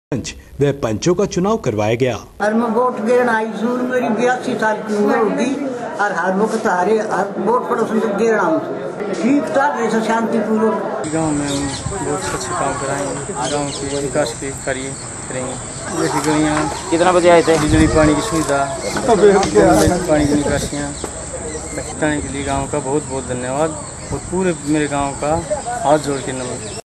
पंच व पंचों का चुनाव करवाया गया। और मैं वोट देना आई जून मेरी 82 साल की उम्र होगी और हर वक्त हरे वोट पड़ोसन तक देना ठीक था। ऐसा शांतिपूर्वक गांव में बहुत अच्छे काम कराएंगे, गांव के विकास के कार्य करेंगे। जैसे गलियाँ, कितना बजे आए थे? बिजली पानी की सुविधा, पानी की निकासियाँ बताने के लिए गांव का बहुत बहुत धन्यवाद और पूरे मेरे गांव का हाथ जोड़ के नमन।